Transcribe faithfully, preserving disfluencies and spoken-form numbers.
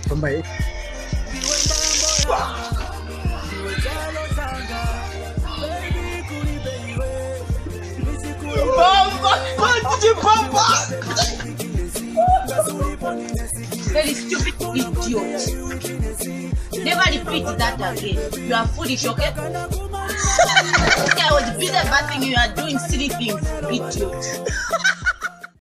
Bye. Very stupid idiot. Never repeat that again. You are foolish, okay? Okay, I was busy about thinking you are doing silly things, idiot.